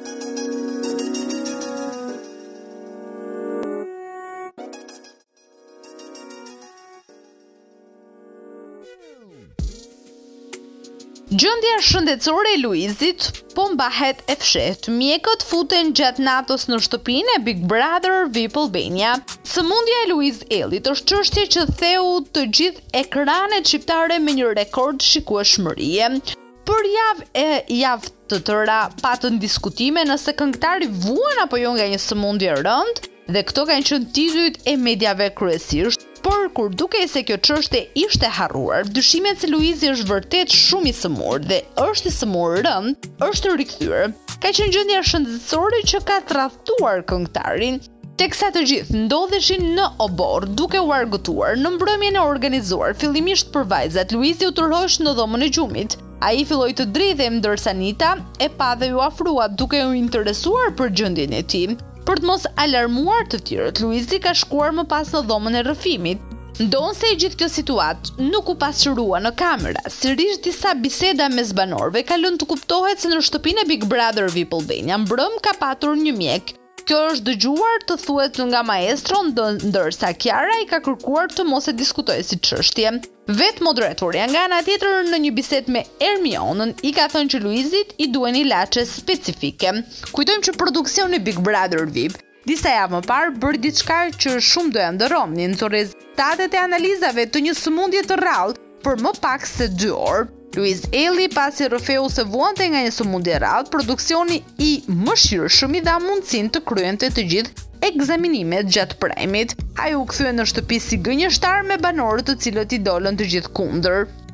Gjendja shëndetësore e Luizit po mbahet e fshehtë. Mjekët futen gjatë natës në shtëpinë e Big Brother VIP Albania. Sëmundja e Luiz Ellit është çështje që theu të gjithë ekranet shqiptare me një rekord shikueshmërie. Për javë të tëra patën diskutime nëse këngëtari vuan apo jo nga një sëmundje e rëndë, dhe këto kanë qenë titujt e mediave kryesisht. Por kur dukej se kjo çështje ishte harruar, dyshimet se Luizi është vërtet shumë i sëmurë dhe është i sëmurë rënd, është rikthyer. Ka qenë gjendja shëndetësore që ka tradhtuar këngëtarin, teksa të gjithë ndodheshin në obor, duke u argëtuar. Në mbrëmjen e organizuar fillimisht për vajzat, Luizi u tërhoq në dhomën e gjumit. Ai filloi të dridhej ndërsa Anita e pa dhe u afrua duke u interesuar për gjendjen e tij. Për të mos alarmuar të tjerët, Luizi ka shkuar më pas në dhomën e rrëfimit. Ndonse e gjithë kjo situatë nuk u pasqyrua në kamera, sërish disa biseda mes banorëve ka lënë të kuptohet se në shtëpinë e Big Brother VIP Albania mbrëm ka patur një mjek. Kjo është dëgjuar të thuhet nga maestro, ndërsa Kiara i ka kërkuar të mos e diskutojë si çështje. Vetë moderatorja nga ana tjetër në një bisedë me Ermionën i ka thënë që Luizit i duhen ilaçe specifike. Kujtojmë që produksioni Big Brother VIP disa javë më parë bëri diçka që shumë doja ndërromni, nxorr rezultatet e analizave të një sëmundje të rrallë për më pak se 2 orë. Luiz Elli pasi rrëfeu se vuante nga një sëmundje e rrallë, produksioni i mëshirshëm i dha mundësinë të kryente të gjithë ekzaminimet gjatë premit. Ai u kthye në shtëpi si gënjeshtar me banorët të cilët i dolën të gjithë kundër.